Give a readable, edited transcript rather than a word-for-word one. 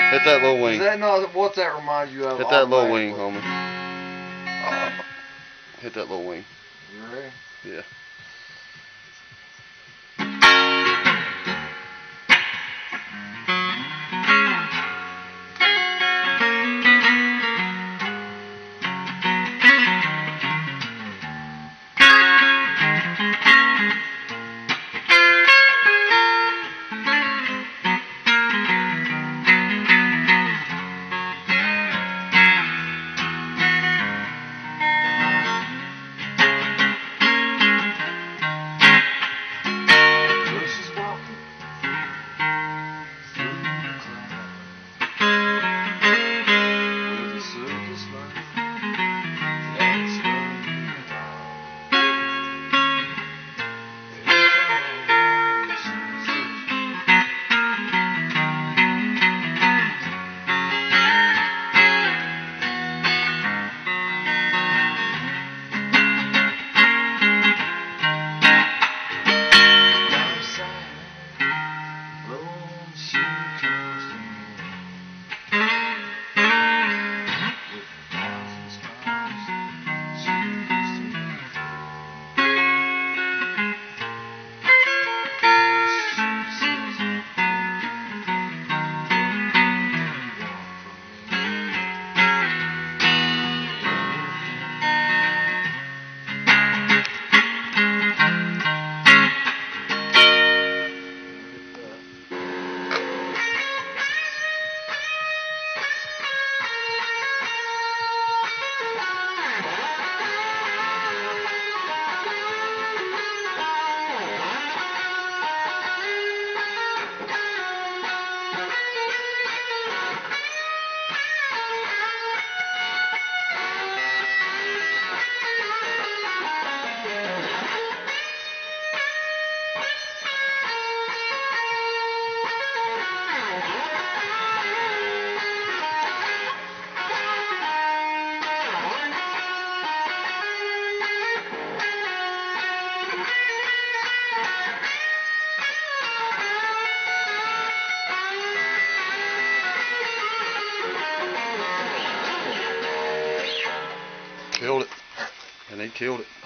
Hit that low wing. Is that not what that reminds you of? Hit that low wing, automatically? homie. Hit that low wing. You ready? Yeah. Killed it. And they killed it.